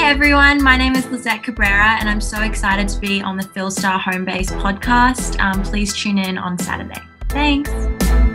everyone, my name is Lizette Cabrera and I'm so excited to be on the Philstar Homebase podcast. Please tune in on Saturday. Thanks.